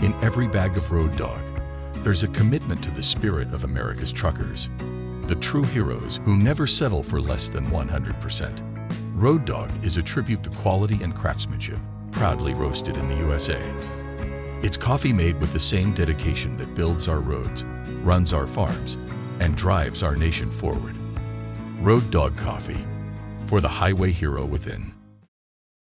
In every bag of Road Dog, there's a commitment to the spirit of America's truckers, the true heroes who never settle for less than 100%. Road Dog is a tribute to quality and craftsmanship, proudly roasted in the USA. It's coffee made with the same dedication that builds our roads, runs our farms, and drives our nation forward. Road Dog Coffee, for the highway hero within.